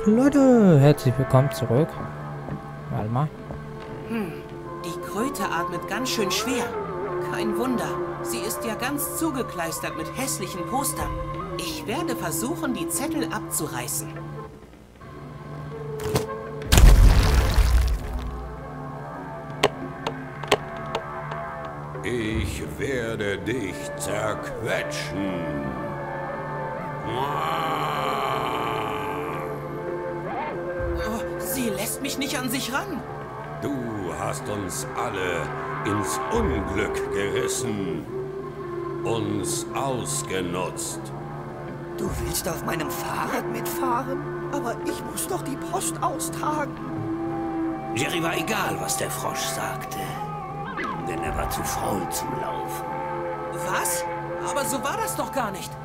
Leute, herzlich willkommen zurück. Warte mal. Die Kröte atmet ganz schön schwer. Kein Wunder. Sie ist ja ganz zugekleistert mit hässlichen Postern. Ich werde versuchen, die Zettel abzureißen. Ich werde dich zerquetschen. Oh, sie lässt mich nicht an sich ran. Du hast uns alle ins Unglück gerissen, uns ausgenutzt. Du willst auf meinem Fahrrad mitfahren? Aber ich muss doch die Post austragen. Jerry war egal, was der Frosch sagte. Denn er war zu faul zum Laufen. Was? Aber so war das doch gar nicht.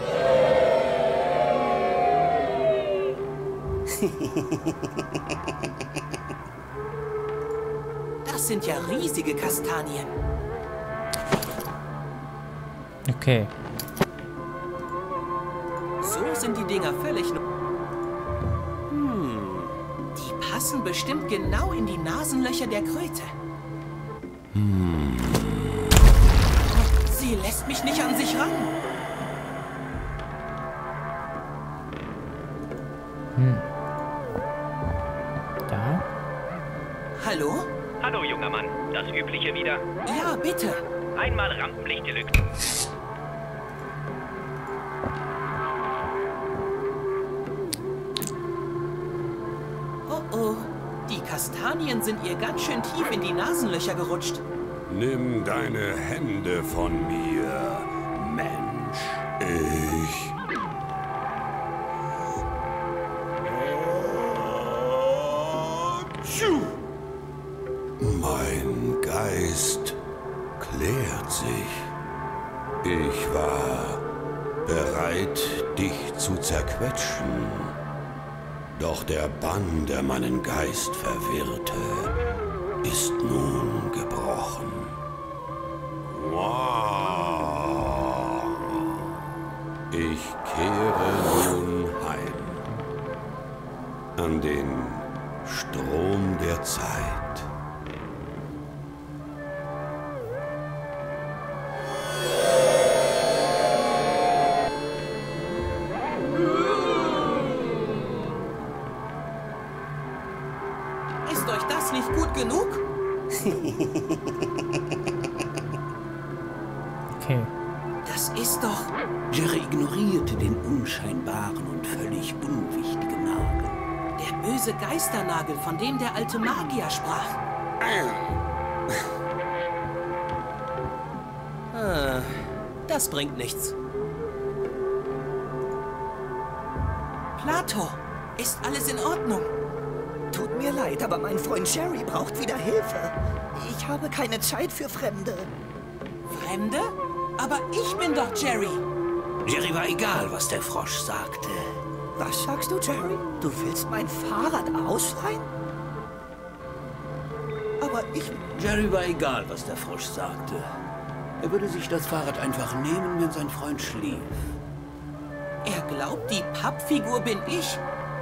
Das sind ja riesige Kastanien. Okay. So sind die Dinger völlig... Die passen bestimmt genau in die Nasenlöcher der Kröte. Sie lässt mich nicht an sich ran. Da. Hallo? Hallo, junger Mann. Das Übliche wieder. Ja, bitte. Einmal Rampenlicht Deluxe. Oh oh. Die Kastanien sind ihr ganz schön tief in die Nasenlöcher gerutscht. Nimm deine Hände von mir, Mensch. Ich... Mein Geist klärt sich. Ich war bereit, dich zu zerquetschen. Doch der Bann, der meinen Geist verwirrte, ist nun gebrochen. Ich kehre nun heim. An den Strom der Zeit. Ist euch das nicht gut genug? Okay. Das ist doch... Jerry ignorierte den unscheinbaren und völlig unwichtigen Nagel. Der böse Geisternagel, von dem der alte Magier sprach. Das bringt nichts. Plato, ist alles in Ordnung? Tut mir leid, aber mein Freund Jerry braucht wieder Hilfe. Ich habe keine Zeit für Fremde. Fremde? Aber ich bin doch Jerry. Jerry war egal, was der Frosch sagte. Was sagst du, Jerry? Du willst mein Fahrrad ausleihen? Aber ich... Jerry war egal, was der Frosch sagte. Er würde sich das Fahrrad einfach nehmen, wenn sein Freund schlief. Er glaubt, die Pappfigur bin ich.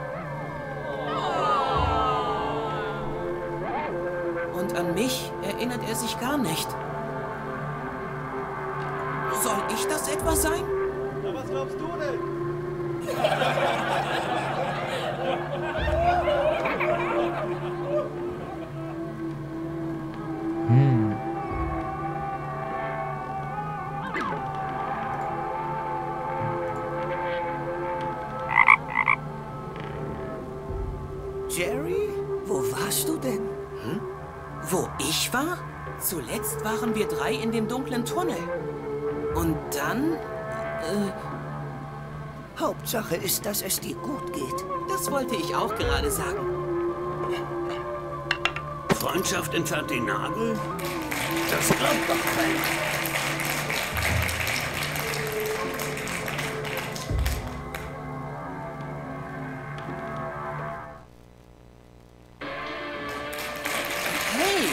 Und an mich erinnert er sich gar nicht. Soll ich das etwa sein? Na, was glaubst du denn? Jerry? Wo warst du denn? Wo ich war? Zuletzt waren wir drei in dem dunklen Tunnel. Und dann... Hauptsache ist, dass es dir gut geht. Das wollte ich auch gerade sagen. Freundschaft entfernt den Nagel? Das glaubt doch keiner. Hey!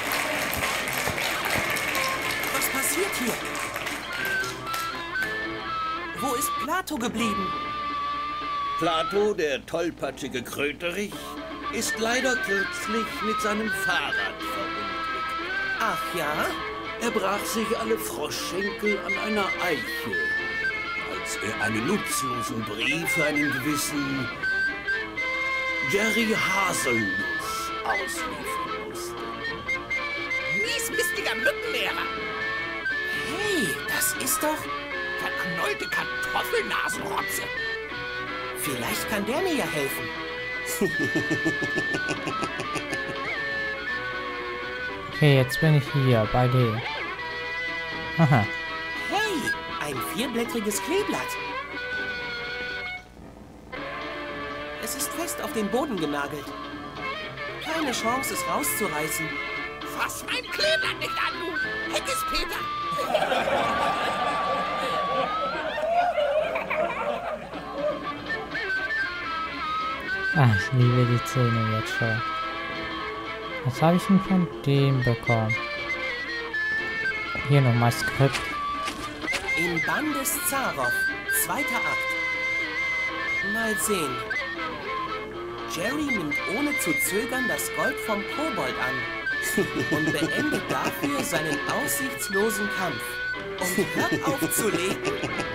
Was passiert hier? Wo ist Plato geblieben? Plato, der tollpatschige Kröterich, ist leider kürzlich mit seinem Fahrrad verunglückt. Ach ja? Er brach sich alle Froschschenkel an einer Eiche, als er einen nutzlosen Brief für einen gewissen Jerry Haselnuss ausliefern musste. Miesmistiger Mückenlehrer. Hey, das ist doch... Verknollte Kartoffelnasenrotze. Vielleicht kann der mir ja helfen. Okay, jetzt bin ich hier bei dem. Aha. Hey, ein vierblättriges Kleeblatt. Es ist fest auf den Boden genagelt. Keine Chance, es rauszureißen. Fass mein Kleeblatt nicht an, du Heckespeter. Ah, ich liebe die Szene jetzt schon. Was habe ich denn von dem bekommen? Hier nochmal Skript. In Bandes Zarow, 2. Akt. Mal sehen. Jerry nimmt ohne zu zögern das Gold vom Kobold an und beendet dafür seinen aussichtslosen Kampf. Und hört auf zu legen.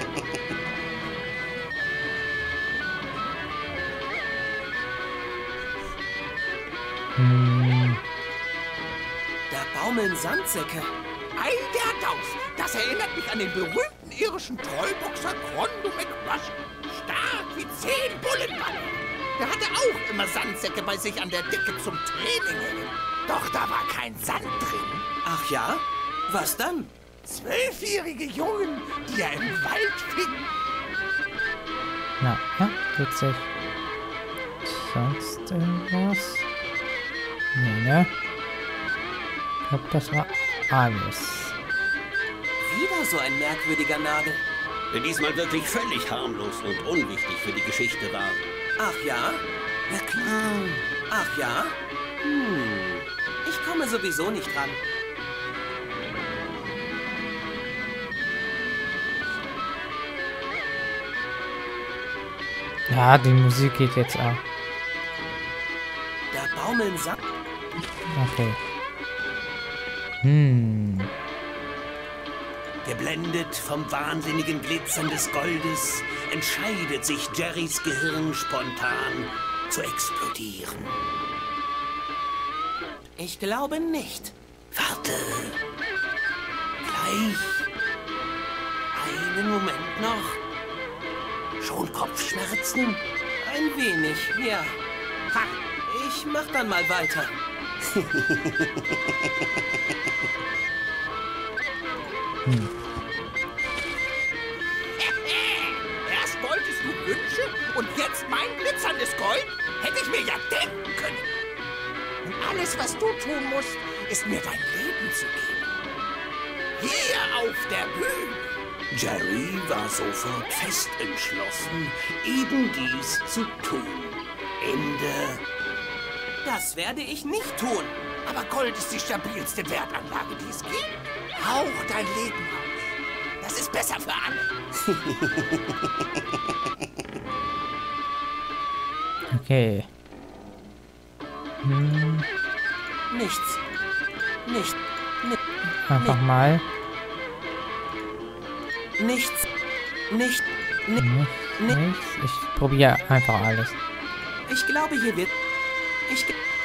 Da baumeln Sandsäcke. Ei der Daus, das erinnert mich an den berühmten irischen Trollboxer Krondo McRush. Stark wie 10 Bullenballer. Der hatte auch immer Sandsäcke bei sich an der Decke zum Training hängen. Doch da war kein Sand drin. Ach ja? Was dann? 12-jährige Jungen, die er im Wald fing. Na, ja, witzig. Sonst irgendwas? Nee, ne? Ich glaube, das war alles. Wieder so ein merkwürdiger Nagel. Der diesmal wirklich völlig harmlos und unwichtig für die Geschichte war. Ach ja? Ja klar. Ach ja? Ich komme sowieso nicht ran. Ja, die Musik geht jetzt ab. Da baumeln Sand. Okay. Geblendet vom wahnsinnigen Glitzern des Goldes entscheidet sich Jerrys Gehirn spontan zu explodieren. Ich glaube nicht. Warte. Gleich. Einen Moment noch. Schon Kopfschmerzen? Ein wenig, ja. Ha, ich mach dann mal weiter. Erst wolltest du Wünsche und jetzt mein glitzerndes Gold? Hätte ich mir ja denken können. Und alles, was du tun musst, ist mir dein Leben zu geben. Hier auf der Bühne. Jerry war sofort fest entschlossen, eben dies zu tun. Ende. Das werde ich nicht tun. Aber Gold ist die stabilste Wertanlage, die es gibt. Hauch dein Leben aus. Das ist besser für alle. Okay. Nichts. Nicht. Einfach mal. Nichts. Nicht. Nichts. Ich probiere einfach alles. Ich glaube, hier wird... Ich...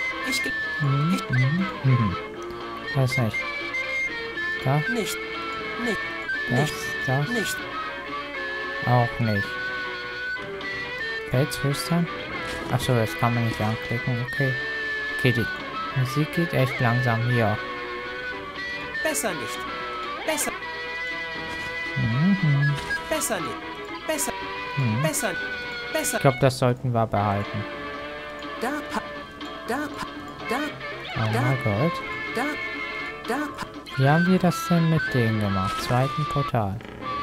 Weiß nicht. Da? Nicht. Das? Nicht. Auch nicht. Felsflüstern? Achso, das kann man nicht anklicken. Okay. Okay, die Musik geht echt langsam hier. Besser nicht. Besser. Besser nicht. Besser. Besser. Ich glaube, das sollten wir behalten. Oh mein Gott. Wie haben wir das denn mit denen gemacht? Zweiten Portal.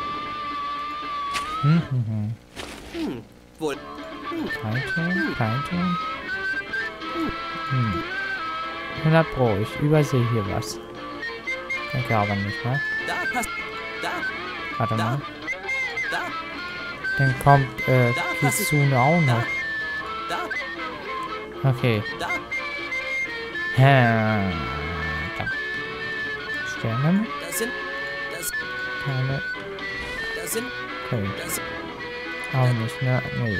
Wohl. Kein Ton. 100 Pro, ich übersehe hier was. Denke aber nicht, ne? Da passt. Da. Warte mal. Da. Dann kommt Kitsune auch noch. Da, Okay. da. Da. Sterne? Das sind. Keine. Das sind. Okay. Das. Auch nicht, ne? Nee.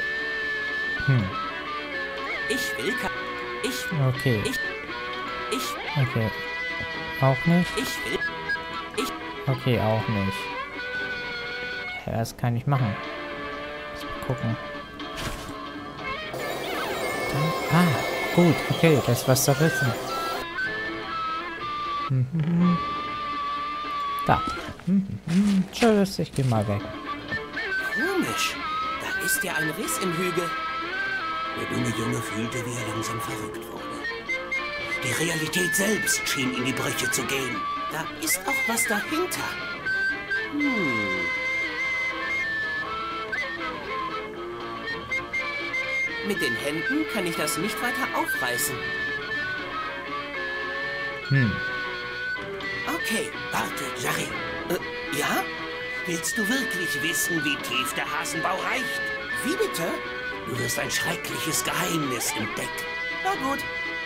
Ich will Okay. Ich. Okay. Auch nicht? Ich will. Okay, auch nicht. Ja, das kann ich machen. Mal gucken. Gut, okay, das ist was zerrissen. Da. Tschüss, ich geh mal weg. Komisch. Da ist ja ein Riss im Hügel. Der dumme Junge fühlte, wie er langsam verrückt wurde. Die Realität selbst schien in die Brüche zu gehen. Da ist auch was dahinter. Mit den Händen kann ich das nicht weiter aufreißen. Okay. Warte, Jerry. Ja? Willst du wirklich wissen, wie tief der Hasenbau reicht? Wie bitte? Du wirst ein schreckliches Geheimnis entdecken. Na gut.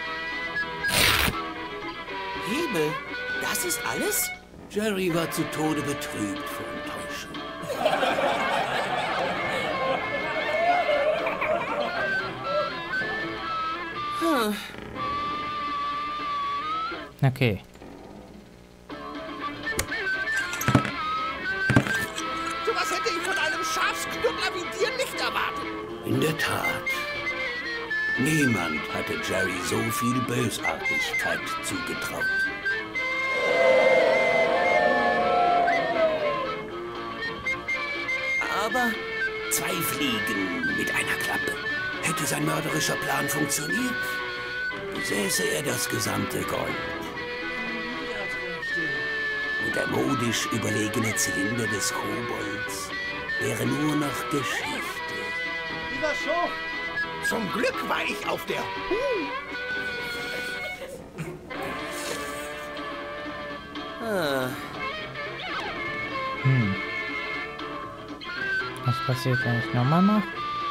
Hebel, das ist alles? Jerry war zu Tode betrübt vor Enttäuschung. Okay. Sowas hätte ich von einem Schafsknuddler wie dir nicht erwartet. In der Tat. Niemand hatte Jerry so viel Bösartigkeit zugetraut. Aber 2 Fliegen mit einer Klappe. Hätte sein mörderischer Plan funktioniert, besäße er das gesamte Gold. Und der modisch überlegene Zylinder des Kobolds wäre nur noch Geschichte. Dieser Schuft! Zum Glück war ich auf der Was passiert, wenn ich nochmal mache?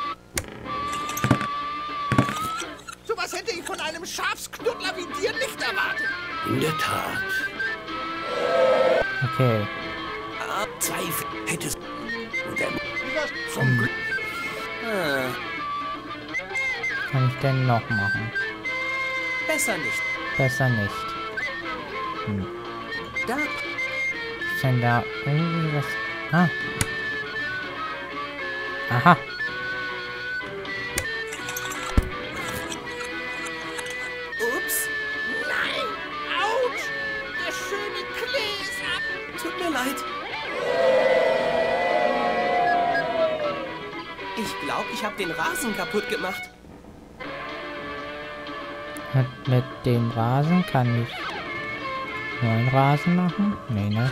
Sowas hätte ich von einem Schafsknuddler wie dir nicht erwartet. In der Tat. Okay. 2 hätte und der Zum Glück. Kann ich denn noch machen? besser nicht. Besser nicht. Da, Ist denn da irgendwie was? Aha. ups, Nein! Autsch! Der schöne Klee ist ab. tut mir leid. Ich glaube, ich habe den Rasen kaputt gemacht. Und mit dem Rasen kann ich neuen Rasen machen? Nee, ne?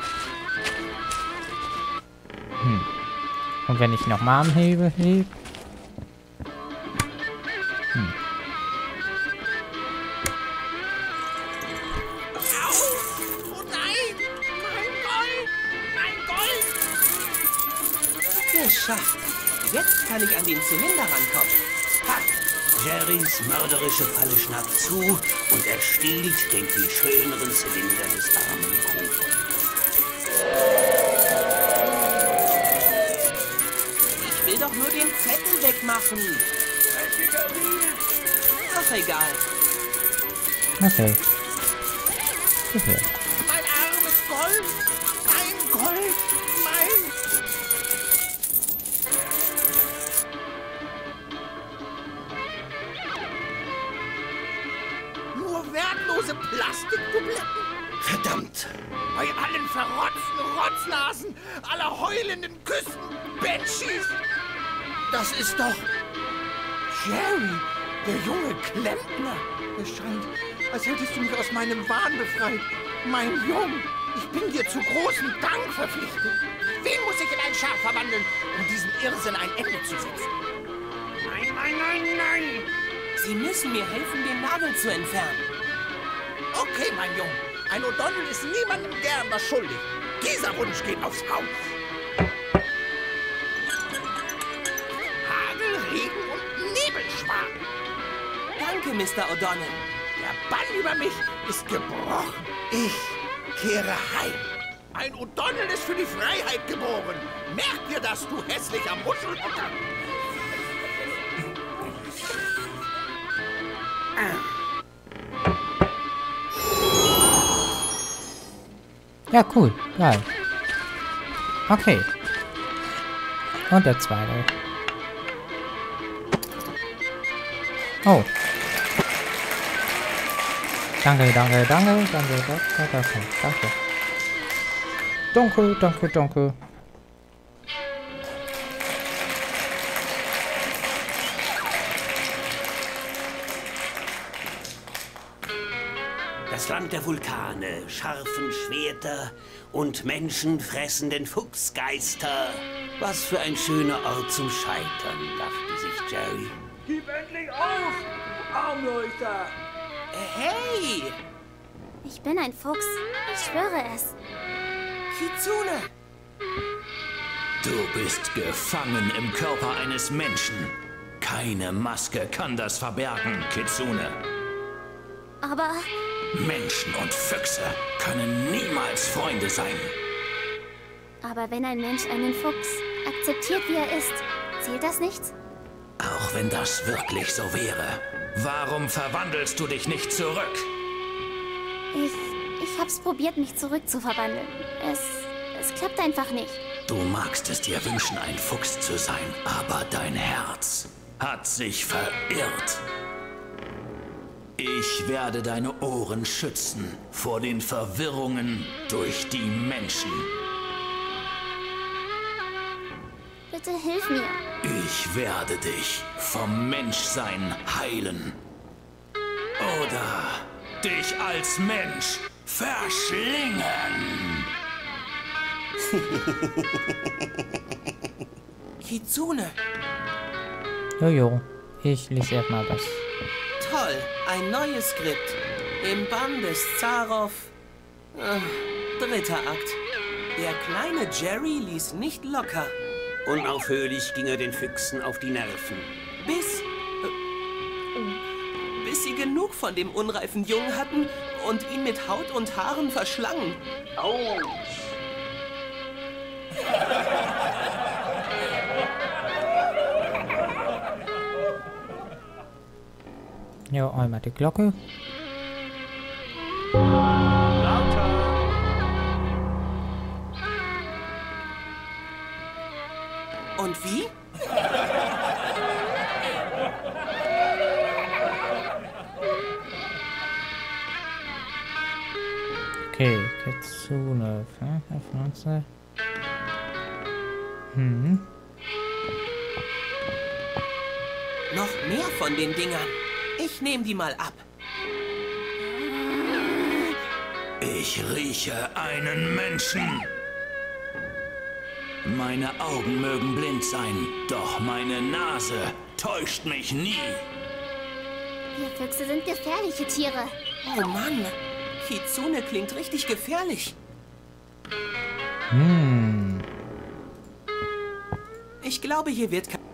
Und wenn ich nochmal am Hebel hebe? Oh nein! Mein Gold! Mein Gold! Geschafft. Jetzt kann ich an den Zylinder rankommen. Ha! Jerrys mörderische Falle schnappt zu und er stiehlt den viel schöneren Zylinder des armen Kobolds. Ich will doch nur den Zettel wegmachen. Ach, egal. Okay. Okay. Mein armes Gold! Mein Gold! Mein... Nur wertlose Plastikdubletten? Verdammt! Bei allen verrotzten Rotznasen, aller heulenden Küsten-Banshees! Das ist doch... Jerry, der junge Klempner. Es scheint, als hättest du mich aus meinem Wahn befreit. Mein Junge, ich bin dir zu großem Dank verpflichtet. Wen muss ich in ein Schaf verwandeln, um diesem Irrsinn ein Ende zu setzen? Nein, nein, nein, nein! Sie müssen mir helfen, den Nagel zu entfernen. Okay, mein Junge, ein O'Donnell ist niemandem gern was schuldig. Dieser Wunsch geht aufs Haus. Danke, Mr. O'Donnell. Der Bann über mich ist gebrochen. Ich kehre heim. Ein O'Donnell ist für die Freiheit geboren. Merk dir das, du hässlicher Muschelbutter. Ja, cool. Geil. Okay. Und der zweite. Oh. Danke. Danke. Das Land der Vulkane, scharfen Schwerter und menschenfressenden Fuchsgeister. Was für ein schöner Ort zum Scheitern, dachte sich Jerry. Gib endlich auf, du Armleuchter! Hey! Ich bin ein Fuchs. Ich schwöre es. Kitsune! Du bist gefangen im Körper eines Menschen. Keine Maske kann das verbergen, Kitsune. Aber Menschen und Füchse können niemals Freunde sein. wenn ein Mensch einen Fuchs akzeptiert, wie er ist, zählt das nichts? Auch wenn das wirklich so wäre. Warum verwandelst du dich nicht zurück? Ich hab's probiert, mich zurückzuverwandeln. Es klappt einfach nicht. Du magst es dir wünschen, ein Fuchs zu sein, aber dein Herz hat sich verirrt. Ich werde deine Ohren schützen vor den Verwirrungen durch die Menschen. Bitte hilf mir. Ich werde dich vom Menschsein heilen. Oder dich als Mensch verschlingen. Kitsune! Jojo, ich lese erstmal was. Toll, ein neues Skript. Im Bann des Zaroff. 3. Akt. Der kleine Jerry ließ nicht locker. Unaufhörlich ging er den Füchsen auf die Nerven. Bis sie genug von dem unreifen Jungen hatten und ihn mit Haut und Haaren verschlangen. Ja, einmal die Glocke. Und wie? Okay, Kitsune. Pflanze. Noch mehr von den Dingern. Ich nehme die mal ab. Ich rieche einen Menschen. Meine Augen mögen blind sein, doch meine Nase täuscht mich nie. Wir Füchse sind gefährliche Tiere. Oh Mann, Kitsune klingt richtig gefährlich. Ich glaube, hier wird kein...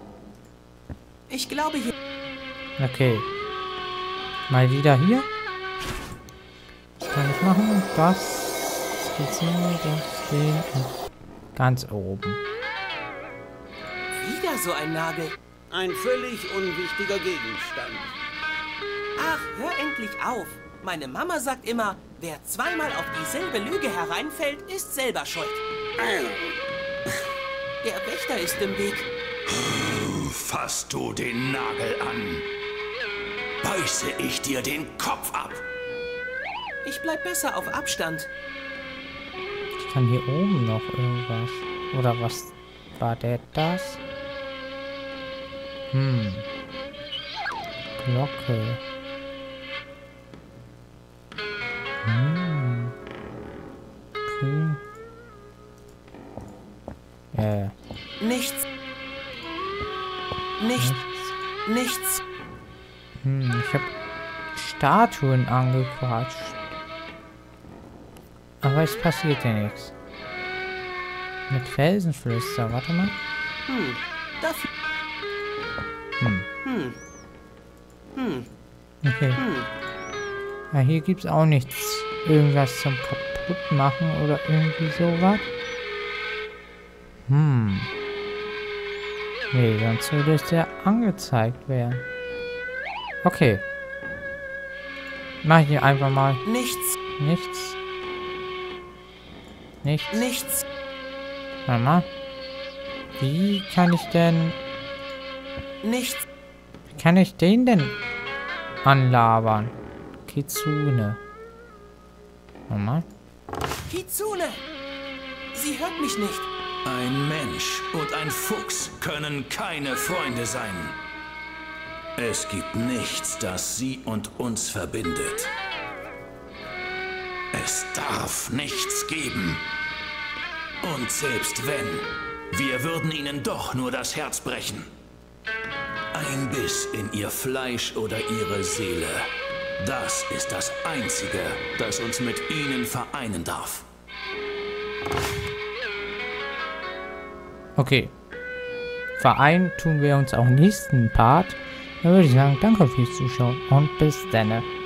Okay. Mal wieder hier. Was kann ich machen? Das. Kitsune, das, den und ganz oben. Wieder so ein Nagel. Ein völlig unwichtiger Gegenstand. Ach, hör endlich auf. Meine Mama sagt immer, wer zweimal auf dieselbe Lüge hereinfällt, ist selber schuld. Der Wächter ist im Weg. Fass du den Nagel an, beiße ich dir den Kopf ab. Ich bleib besser auf Abstand. Ich kann hier oben noch irgendwas. Oder was war der das? Glocke. Grün. Nichts. Nichts. Nichts. Ich habe Statuen angequatscht. Aber es passiert ja nichts. Mit Felsenflüster, warte mal. Dafür. Okay. Ja, hier gibt es auch nichts. Irgendwas zum kaputt machen oder irgendwie sowas. Nee, sonst würde es ja angezeigt werden. Okay. Mach ich hier einfach mal. Nichts. Nichts. Nichts. Nichts. Warte mal. Wie kann ich denn... Nichts. Wie kann ich den denn anlabern? Kitsune. Warte mal. Kitsune! Sie hört mich nicht. Ein Mensch und ein Fuchs können keine Freunde sein. Es gibt nichts, das sie und uns verbindet. Es darf nichts geben. Und selbst wenn, wir würden ihnen doch nur das Herz brechen. Ein Biss in ihr Fleisch oder ihre Seele. Das ist das Einzige, das uns mit ihnen vereinen darf. Okay. Vereinen tun wir uns auch im nächsten Part. Da würde ich sagen, danke fürs Zuschauen und bis dann.